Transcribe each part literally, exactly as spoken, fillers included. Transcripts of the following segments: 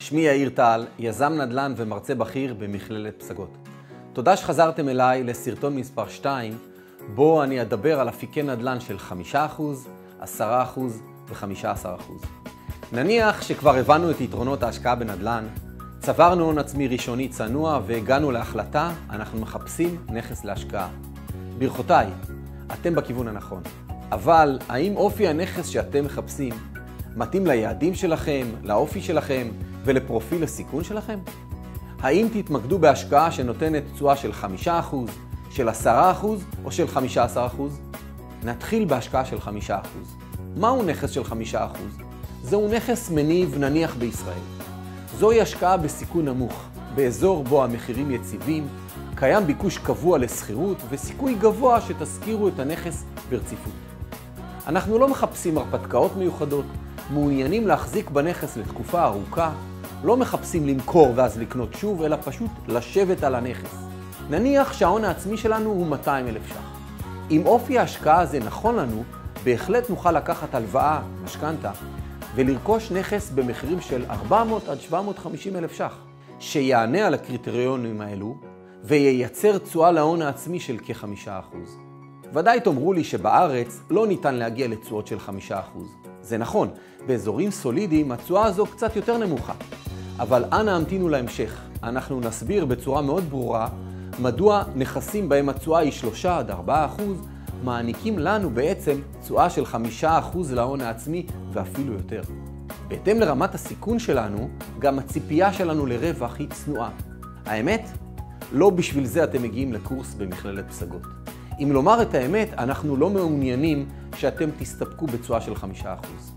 שמי יאיר טל, יזם נדל"ן ומרצה בכיר במכללת פסגות. תודה שחזרתם אליי לסרטון מספר שתיים, בו אני אדבר על אפיקי נדל"ן של חמישה אחוז, עשרה אחוז ו-חמישה עשר אחוז. נניח שכבר הבנו את יתרונות ההשקעה בנדל"ן, צברנו הון עצמי ראשוני צנוע והגענו להחלטה, אנחנו מחפשים נכס להשקעה. ברכותיי, אתם בכיוון הנכון. אבל האם אופי הנכס שאתם מחפשים מתאים ליעדים שלכם, לאופי שלכם ולפרופיל הסיכון שלכם? האם תתמקדו בהשקעה שנותנת תשואה של חמישה אחוז, של עשרה אחוז או של חמישה עשר אחוז? נתחיל בהשקעה של חמישה אחוז. מהו נכס של חמישה אחוז? זהו נכס מניב נניח בישראל. זוהי השקעה בסיכון נמוך, באזור בו המחירים יציבים, קיים ביקוש קבוע לסחירות וסיכוי גבוה שתשכירו את הנכס ברציפות. אנחנו לא מחפשים הרפתקאות מיוחדות, מעוניינים להחזיק בנכס לתקופה ארוכה, לא מחפשים למכור ואז לקנות שוב, אלא פשוט לשבת על הנכס. נניח שההון העצמי שלנו הוא מאתיים אלף ש"ח. אם אופי ההשקעה הזה נכון לנו, בהחלט נוכל לקחת הלוואה, משכנתא, ולרכוש נכס במחירים של ארבע מאות עד שבע מאות וחמישים אלף ש"ח, שיענה על הקריטריונים האלו, וייצר תשואה להון העצמי של כ-חמישה אחוז. ודאי תאמרו לי שבארץ לא ניתן להגיע לתשואות של חמישה אחוז. זה נכון, באזורים סולידיים התשואה הזו קצת יותר נמוכה. אבל אנא המתינו להמשך. אנחנו נסביר בצורה מאוד ברורה מדוע נכסים בהם התשואה היא שלושה עד ארבעה אחוז מעניקים לנו בעצם תשואה של חמישה אחוז להון העצמי ואפילו יותר. בהתאם לרמת הסיכון שלנו, גם הציפייה שלנו לרווח היא צנועה. האמת? לא בשביל זה אתם מגיעים לקורס במכללת פסגות. אם לומר את האמת, אנחנו לא מעוניינים שאתם תסתפקו בתשואה של חמישה אחוז.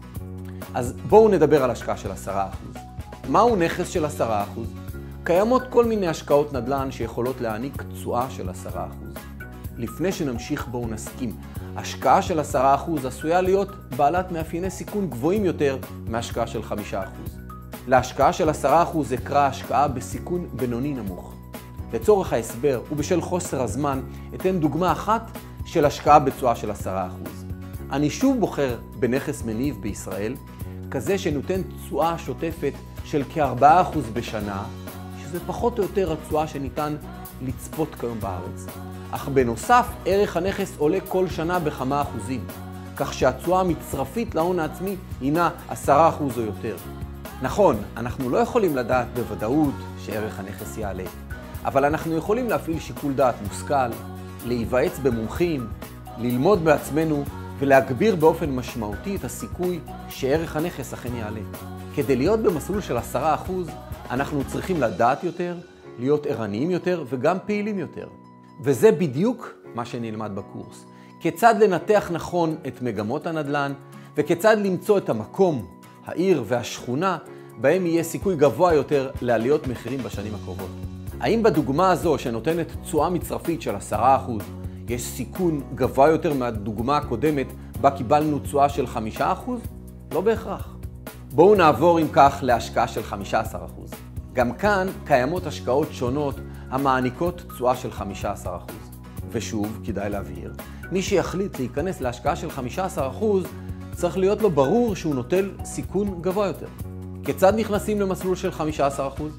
אז בואו נדבר על השקעה של עשרה אחוז. מהו נכס של עשרה אחוז? קיימות כל מיני השקעות נדל"ן שיכולות להעניק תשואה של עשרה אחוז. לפני שנמשיך בואו נסכים, השקעה של עשרה אחוז עשויה להיות בעלת מאפייני סיכון גבוהים יותר מהשקעה של חמישה אחוז. להשקעה של עשרה אחוז אקרא השקעה בסיכון בינוני נמוך. לצורך ההסבר ובשל חוסר הזמן, אתן דוגמה אחת של השקעה בתשואה של עשרה אחוז. אני שוב בוחר בנכס מניב בישראל, כזה שנותן תשואה שוטפת של כ-ארבעה אחוז בשנה, שזה פחות או יותר התשואה שניתן לצפות כיום בארץ. אך בנוסף, ערך הנכס עולה כל שנה בכמה אחוזים, כך שהתשואה המצרפית להון העצמי הינה עשרה אחוז או יותר. נכון, אנחנו לא יכולים לדעת בוודאות שערך הנכס יעלה, אבל אנחנו יכולים להפעיל שיקול דעת מושכל, להיוועץ במומחים, ללמוד בעצמנו ולהגביר באופן משמעותי את הסיכוי שערך הנכס אכן יעלה. כדי להיות במסלול של עשרה אחוז, אנחנו צריכים לדעת יותר, להיות ערניים יותר וגם פעילים יותר. וזה בדיוק מה שנלמד בקורס. כיצד לנתח נכון את מגמות הנדל"ן וכיצד למצוא את המקום, העיר והשכונה בהם יהיה סיכוי גבוה יותר לעליות מחירים בשנים הקרובות. האם בדוגמה הזו שנותנת תשואה מצרפית של עשרה אחוז יש סיכון גבוה יותר מהדוגמה הקודמת בה קיבלנו תשואה של חמישה אחוז? לא בהכרח. בואו נעבור אם כך להשקעה של חמישה עשר אחוז. גם כאן קיימות השקעות שונות המעניקות תשואה של חמישה עשר אחוז. ושוב, כדאי להבהיר, מי שיחליט להיכנס להשקעה של חמישה עשר אחוז צריך להיות לו ברור שהוא נוטל סיכון גבוה יותר. כיצד נכנסים למסלול של חמישה עשר אחוז?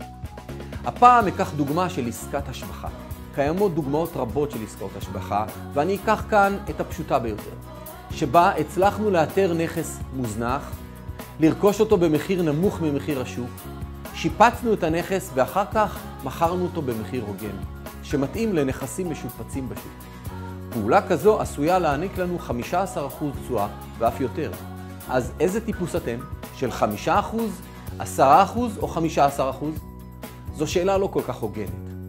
הפעם אקח דוגמה של עסקת השבחה. קיימות דוגמאות רבות של עסקאות השבחה, ואני אקח כאן את הפשוטה ביותר, שבה הצלחנו לאתר נכס מוזנח, לרכוש אותו במחיר נמוך ממחיר השוק, שיפצנו את הנכס ואחר כך מכרנו אותו במחיר הוגן, שמתאים לנכסים משופצים בשוק. פעולה כזו עשויה להעניק לנו חמישה עשר אחוז תשואה ואף יותר. אז איזה טיפוס אתם? של חמישה אחוז, עשרה אחוז או חמישה עשר אחוז? זו שאלה לא כל כך הוגנת.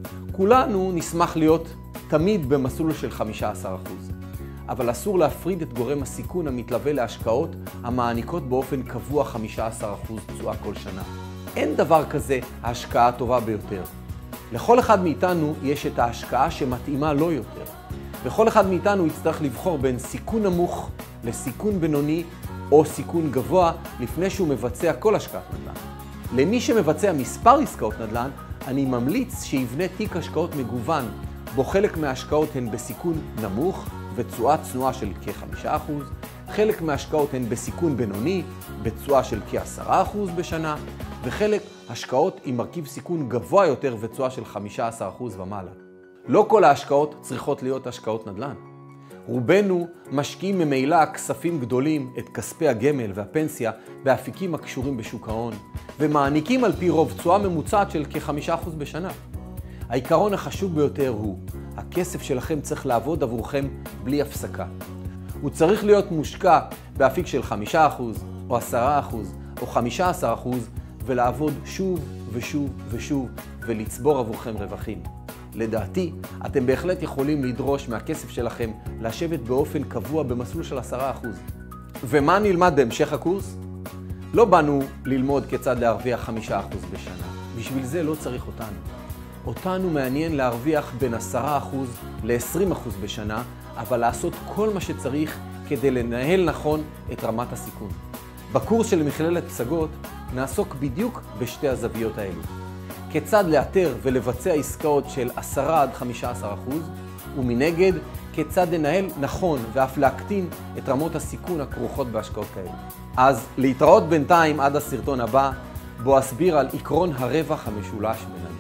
כולנו נשמח להיות תמיד במסלול של חמישה עשר אחוז. אבל אסור להפריד את גורם הסיכון המתלווה להשקעות המעניקות באופן קבוע חמישה עשר אחוז תשואה כל שנה. אין דבר כזה ההשקעה הטובה ביותר. לכל אחד מאיתנו יש את ההשקעה שמתאימה לו יותר. וכל אחד מאיתנו יצטרך לבחור בין סיכון נמוך לסיכון בינוני או סיכון גבוה לפני שהוא מבצע כל השקעת נדל"ן. למי שמבצע מספר עסקאות נדל"ן, אני ממליץ שיבנה תיק השקעות מגוון, בו חלק מההשקעות הן בסיכון נמוך ותשואה צנועה של כ-חמישה אחוז, חלק מההשקעות הן בסיכון בינוני, בתשואה של כ-עשרה אחוז בשנה, וחלק השקעות עם מרכיב סיכון גבוה יותר ותשואה של חמישה עשר אחוז ומעלה. לא כל ההשקעות צריכות להיות השקעות נדל"ן. רובנו משקיעים ממילא כספים גדולים, את כספי הגמל והפנסיה, באפיקים הקשורים בשוק ההון, ומעניקים על פי רוב תשואה ממוצעת של כ-חמישה אחוז בשנה. העיקרון החשוב ביותר הוא, הכסף שלכם צריך לעבוד עבורכם בלי הפסקה. הוא צריך להיות מושקע באפיק של חמישה אחוז, או עשרה אחוז, או חמישה עשר אחוז, ולעבוד שוב ושוב ושוב, ולצבור עבורכם רווחים. לדעתי, אתם בהחלט יכולים לדרוש מהכסף שלכם לשבת באופן קבוע במסלול של עשרה אחוז. ומה נלמד בהמשך הקורס? לא באנו ללמוד כיצד להרוויח חמישה אחוז בשנה. בשביל זה לא צריך אותנו. אותנו מעניין להרוויח בין עשרה אחוז ל-עשרים אחוז בשנה, אבל לעשות כל מה שצריך כדי לנהל נכון את רמת הסיכון. בקורס של מכללת פסגות נעסוק בדיוק בשתי הזוויות האלו. כיצד לאתר ולבצע עסקאות של עשרה עד חמישה עשר אחוז, ומנגד כיצד לנהל נכון ואף להקטין את רמות הסיכון הכרוכות בהשקעות כאלה. אז להתראות בינתיים עד הסרטון הבא, בו אסביר על עקרון הרווח המשולש בנדל"ן.